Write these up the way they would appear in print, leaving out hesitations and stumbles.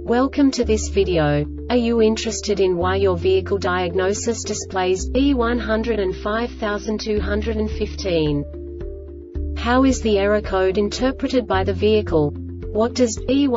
Welcome to this video. Are you interested in why your vehicle diagnosis displays E105215? How is the error code interpreted by the vehicle? What does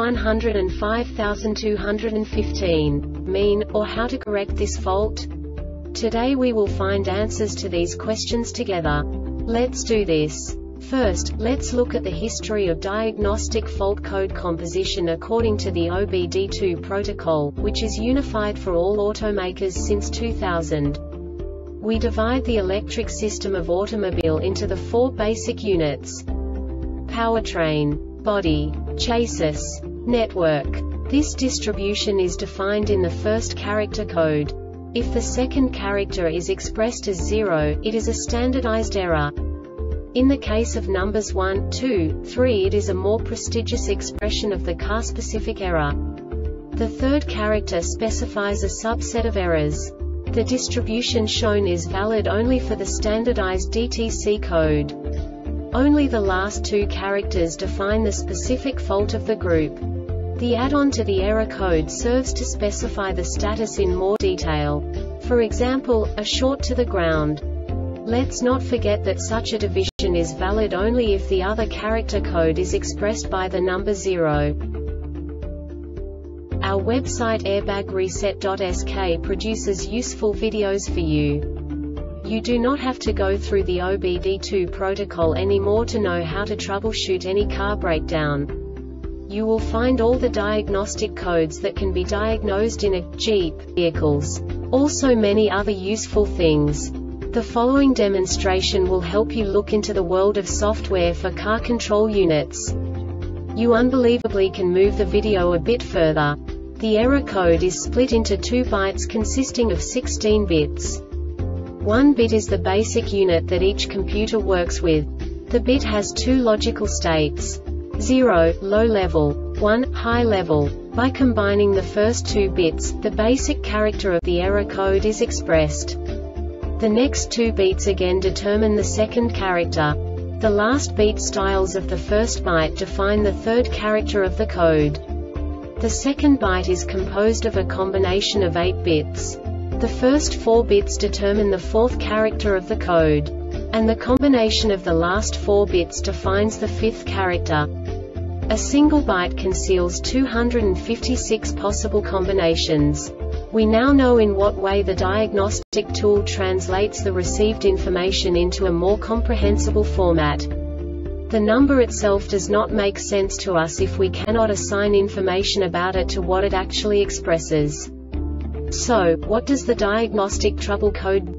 E105215 mean, or how to correct this fault? Today we will find answers to these questions together. Let's do this. First, let's look at the history of diagnostic fault code composition according to the OBD2 protocol, which is unified for all automakers since 2000. We divide the electric system of automobile into the four basic units: powertrain, body, chassis, network. This distribution is defined in the first character code. If the second character is expressed as 0, it is a standardized error. In the case of numbers 1, 2, 3, it is a more prestigious expression of the car-specific error. The third character specifies a subset of errors. The distribution shown is valid only for the standardized DTC code. Only the last two characters define the specific fault of the group. The add-on to the error code serves to specify the status in more detail. For example, a short to the ground. Let's not forget that such a division is valid only if the other character code is expressed by the number 0. Our website airbagreset.sk produces useful videos for you. You do not have to go through the OBD2 protocol anymore to know how to troubleshoot any car breakdown. You will find all the diagnostic codes that can be diagnosed in a Jeep vehicles. Also many other useful things. The following demonstration will help you look into the world of software for car control units. You unbelievably can move the video a bit further. The error code is split into 2 bytes consisting of 16 bits. 1 bit is the basic unit that each computer works with. The bit has 2 logical states: 0, low level, 1, high level. By combining the first 2 bits, the basic character of the error code is expressed. The next 2 beats again determine the second character. The last beat styles of the first byte define the third character of the code. The second byte is composed of a combination of 8 bits. The first 4 bits determine the fourth character of the code. And the combination of the last 4 bits defines the fifth character. A single byte conceals 256 possible combinations. We now know in what way the diagnostic tool translates the received information into a more comprehensible format. The number itself does not make sense to us if we cannot assign information about it to what it actually expresses. So, what does the diagnostic trouble code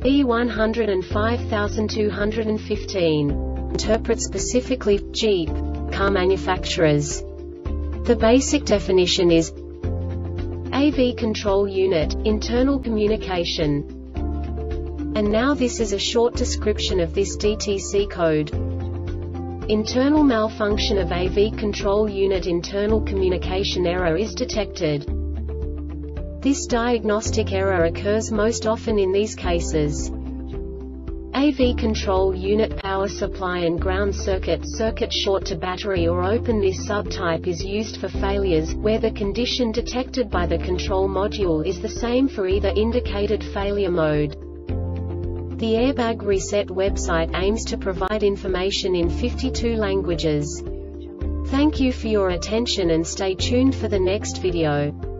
E105215 interpret specifically for Jeep car manufacturers? The basic definition is AV control unit, internal communication. And now this is a short description of this DTC code. Internal malfunction of AV control unit internal communication error is detected. This diagnostic error occurs most often in these cases: AV control unit power supply and ground circuit short to battery or open. This subtype is used for failures, where the condition detected by the control module is the same for either indicated failure mode. The Airbag Reset website aims to provide information in 52 languages. Thank you for your attention and stay tuned for the next video.